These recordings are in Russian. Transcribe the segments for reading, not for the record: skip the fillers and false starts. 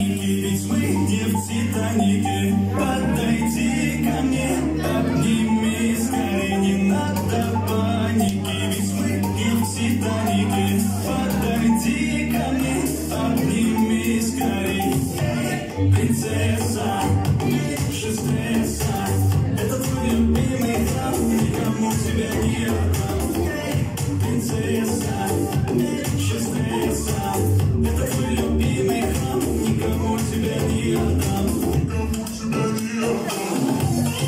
Ведь мы не в Титанике. Подойди ко мне, обними скорее, не надо паники. Ведь мы не в Титанике. Подойди ко мне, обними скорее. Эй, принцесса, меньше стресса. Это твой любимый храм, никому тебя не отдам. Эй, принцесса, меньше стресса. Это твой любимый храм, никому тебя не отдам. Никому тебя не отдам.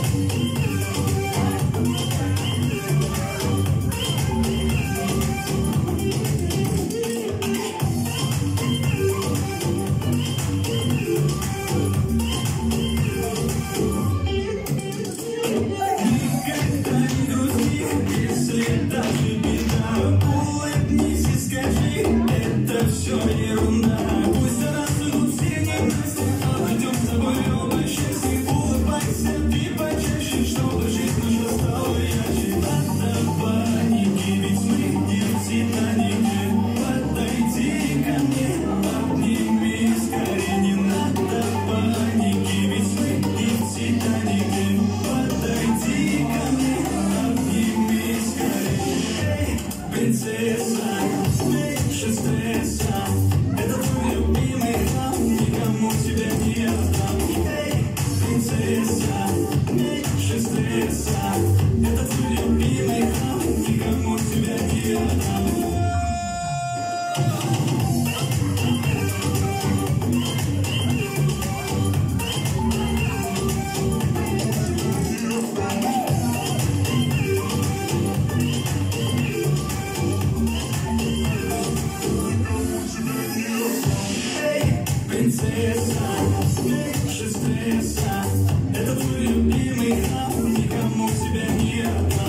Никогда не грусти, если даже беда. Улыбнись и скажи, это все ерунда. Пусть за нас идут все ненасти, а найдем с тобой оба счастья. Улыбайся ты почаще, чтобы жизнь наша стала ярче. Надо паники, ведь мы не в Титанике. Подойди ко мне, обними скорее, не надо паники, ведь мы не в Титанике. Подойди ко мне, обними скорее. Эй, принцесса, меньше стресса. Это твой любимый храм, никому тебя не отдам. Эй, принцесса, меньше стресса. Это твой любимый храм, никому тебя не отдам. Принцесса, меньше стресса. Это твой любимый храм, никому тебя не отдам.